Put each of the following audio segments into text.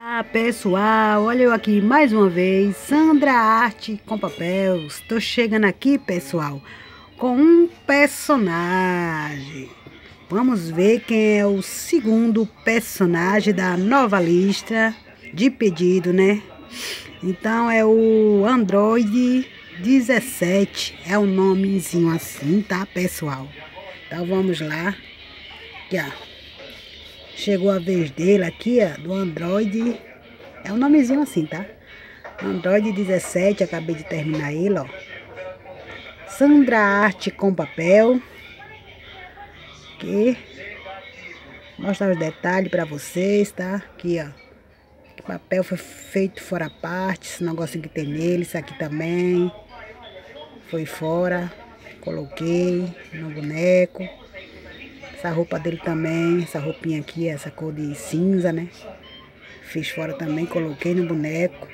Pessoal, olha eu aqui mais uma vez, Sandra Arte com Papel. Estou chegando aqui, pessoal, com um personagem. Vamos ver quem é o segundo personagem da nova lista de pedido, né? Então é o Android 17, é um nomezinho assim, tá, pessoal? Então vamos lá. Aqui, ó. Chegou a vez dele aqui, ó, do Android. É um nomezinho assim, tá? Android 17, acabei de terminar ele, ó. Sandra Arte com Papel. Aqui. Mostrar os detalhes pra vocês, tá? Aqui, ó. O papel foi feito fora a parte. Esse negocinho que tem nele, isso aqui também. Foi fora. Coloquei no boneco. Essa roupa dele também, essa roupinha aqui, essa cor de cinza, né? Fiz fora também, coloquei no boneco.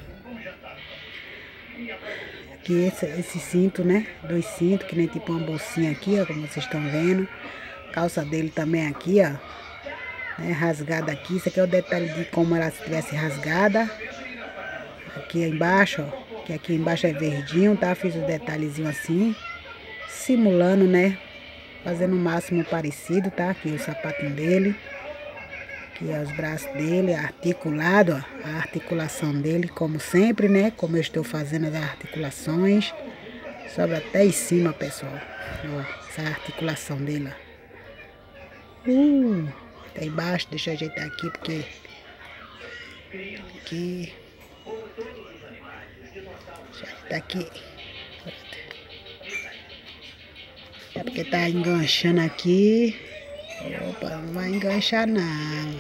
Aqui esse cinto, né? 2 cintos, que nem tipo uma bolsinha aqui, ó, como vocês estão vendo. Calça dele também aqui, ó. Né? Rasgada aqui, isso aqui é o detalhe de como ela estivesse rasgada. Aqui embaixo, ó, que aqui embaixo é verdinho, tá? Fiz o detalhezinho assim, simulando, né? Fazendo o máximo parecido, tá? Aqui o sapatinho dele. Aqui os braços dele, articulado, ó. A articulação dele, como sempre, né? Como eu estou fazendo as articulações. Sobe até em cima, pessoal. Ó, essa articulação dele, ó. Até embaixo, deixa eu ajeitar aqui, porque... Aqui... Deixa eu ajeitar aqui. É porque tá enganchando aqui. Opa, não vai enganchar não.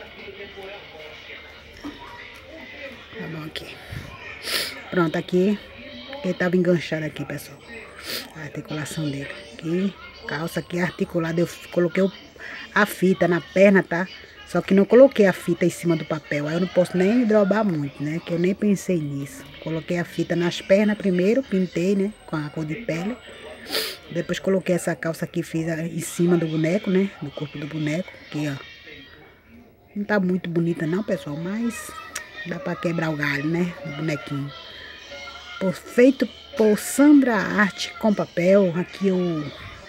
Tá bom aqui. Pronto, aqui. Ele tava enganchado aqui, pessoal. A articulação dele. Aqui, calça aqui articulada. Eu coloquei a fita na perna, tá? Só que não coloquei a fita em cima do papel. Aí eu não posso nem drobar muito, né? Que eu nem pensei nisso. Coloquei a fita nas pernas primeiro, pintei, né? Com a cor de pele. Depois coloquei essa calça aqui, fiz em cima do boneco, né? Do corpo do boneco. Aqui, ó. Não tá muito bonita não, pessoal, mas dá pra quebrar o galho, né? Do bonequinho. Feito por Sandra Arte com Papel. Aqui o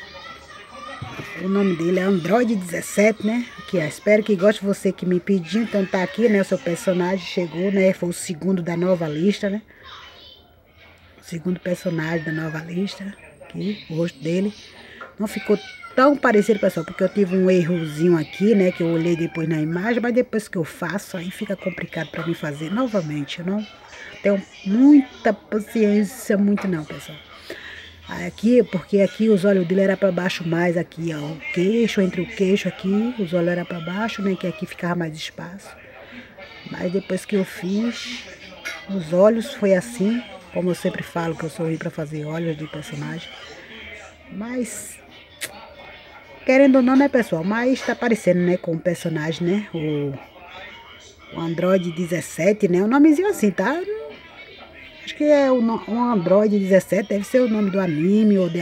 nome dele é Android 17, né? Aqui, ó. Espero que goste, você que me pediu. Então tá aqui, né? O seu personagem chegou, né? Foi o segundo da nova lista, né? O segundo personagem da nova lista. Aqui, o rosto dele não ficou tão parecido, pessoal, porque eu tive um errozinho aqui, né, que eu olhei depois na imagem, mas depois que eu faço, aí fica complicado para mim fazer novamente. Eu não tenho muita paciência, muito não, pessoal. Aqui, porque aqui os olhos dele era para baixo mais, aqui, ó, o queixo, entre o queixo aqui, os olhos era para baixo, né, que aqui ficava mais espaço. Mas depois que eu fiz, os olhos foi assim. Como eu sempre falo, que eu sou ruim pra fazer olhos de personagem. Mas, querendo ou não, né, pessoal? Mas tá parecendo, né, com o personagem, né? O Android 17, né? O nomezinho assim, tá? Acho que é o Android 17, deve ser o nome do anime ou de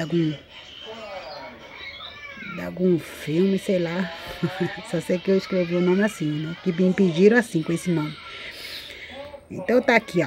algum filme, sei lá. Só sei que eu escrevi o nome assim, né? Que me pediram assim, com esse nome. Então tá aqui, ó.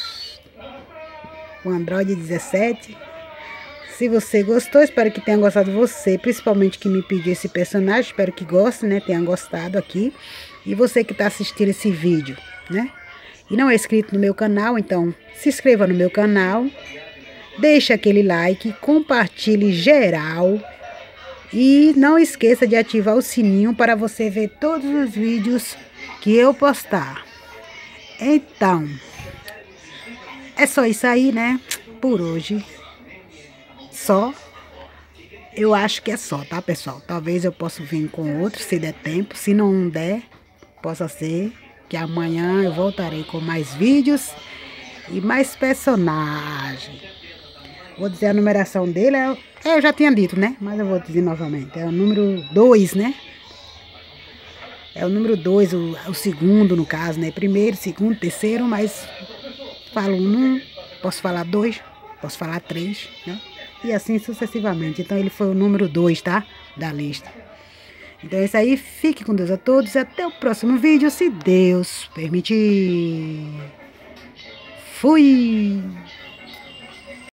O Android 17. Se você gostou, espero que tenha gostado você, principalmente que me pediu esse personagem. Espero que goste, né? Tenha gostado aqui. E você que está assistindo esse vídeo, né? E não é inscrito no meu canal, então se inscreva no meu canal. Deixe aquele like, compartilhe geral. E não esqueça de ativar o sininho para você ver todos os vídeos que eu postar. Então... é só isso aí, né? Por hoje. Só. Eu acho que é só, tá, pessoal? Talvez eu possa vir com outro, se der tempo. Se não der, possa ser que amanhã eu voltarei com mais vídeos e mais personagens. Vou dizer a numeração dele. Eu já tinha dito, né? Mas eu vou dizer novamente. É o número 2, né? É o número 2, o segundo, no caso, né? Primeiro, segundo, terceiro, mas... falo 1, posso falar 2, posso falar 3, né? E assim sucessivamente. Então ele foi o número 2, tá? Da lista. Então é isso aí, fique com Deus a todos e até o próximo vídeo, se Deus permitir. Fui!